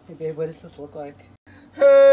Hey babe, what does this look like? Hey!